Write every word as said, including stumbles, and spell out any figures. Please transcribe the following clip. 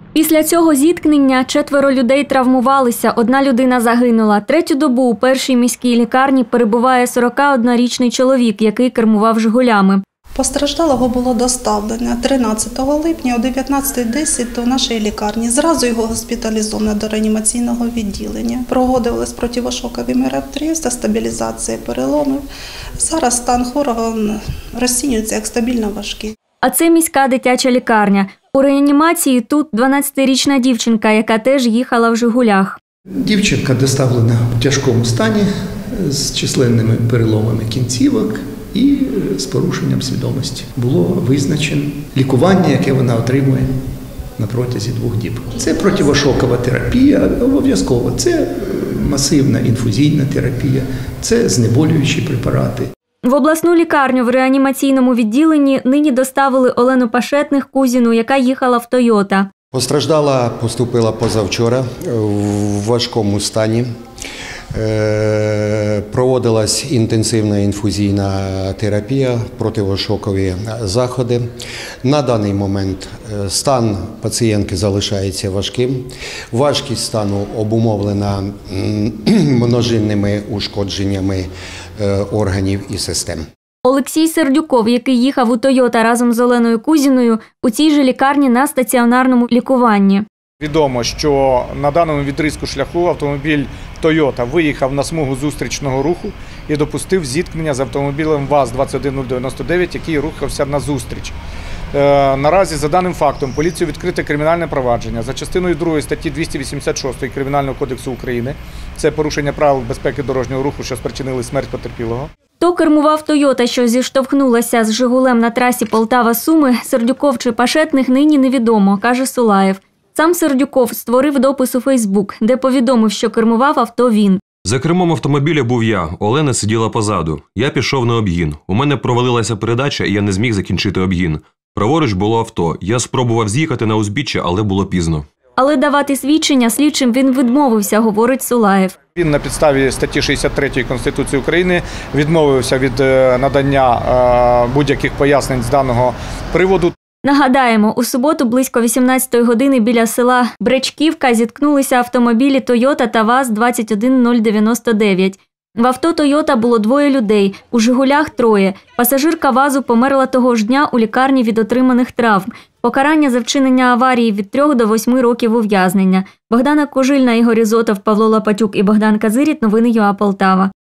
Після цього зіткнення четверо людей травмувалися, одна людина загинула. Третю добу у першій міській лікарні перебуває сорокаоднорічний чоловік, який кермував «Жигулями». Постраждалого було доставлено тринадцятого липня о дев'ятнадцятій десять до нашої лікарні. Зразу його госпіталізовано до реанімаційного відділення. Проводились противошокові мероприємства та стабілізація переломів. Зараз стан хворого розцінюється як стабільно важкий. А це міська дитяча лікарня. У реанімації тут дванадцятирічна дівчинка, яка теж їхала в «Жигулях». Дівчинка доставлена в тяжкому стані з численними переломами кінцівок і з порушенням свідомості. Було визначено лікування, яке вона отримує на протязі двох діб. Це противошокова терапія, обов'язково. Це масивна інфузійна терапія, це знеболюючі препарати. В обласну лікарню в реанімаційному відділенні нині доставили Олену Пашетних-Кузіну, яка їхала в «Тойота». Постраждала поступила позавчора в важкому стані. Проводилась інтенсивна інфузійна терапія, противошокові заходи. На даний момент стан пацієнтки залишається важким. Важкість стану обумовлена множинними ушкодженнями органів і систем. Олексій Сердюков, який їхав у «Тойота» разом з Оленою Кузіною, у цій же лікарні на стаціонарному лікуванні. Відомо, що на даному відрізку шляху автомобіль «Тойота» виїхав на смугу зустрічного руху і допустив зіткнення з автомобілем ВАЗ двадцять один нуль дев'яносто дев'ять, який рухався назустріч. Наразі за даним фактом поліцію відкрите кримінальне провадження за частиною другої статті двісті вісімдесят шість Кримінального кодексу України. Це порушення правил безпеки дорожнього руху, що спричинили смерть потерпілого. Хто кермував «Тойота», що зіштовхнулася з «Жигулем» на трасі Полтава-Суми, Сердюков чи Пашетних, нині невідомо, каже Сулаєв. Сам Сердюков створив допис у Фейсбук, де повідомив, що кермував авто він. За кермом автомобіля був я, Олена сиділа позаду. Я пішов на обгін. У мене провалилася передача, і я не зміг закінчити обгін. Праворуч було авто. Я спробував з'їхати на узбіччя, але було пізно. Але давати свідчення слідчим він відмовився, говорить Сулаєв. Він на підставі статті шістдесят третьої Конституції України відмовився від надання будь-яких пояснень з даного приводу. Нагадаємо, у суботу близько вісімнадцятої години біля села Бречківка зіткнулися автомобілі «Тойота» та ВАЗ двадцять один нуль дев'яносто дев'ять. В авто «Тойота» було двоє людей, у «Жигулях» – троє. Пасажирка ВАЗу померла того ж дня у лікарні від отриманих травм. Покарання за вчинення аварії від трьох до восьми років ув'язнення. Богдана Кожильна, Ігор Ізотов, Павло Лопатюк і Богдан Казиріт. Новини ЮА Полтава.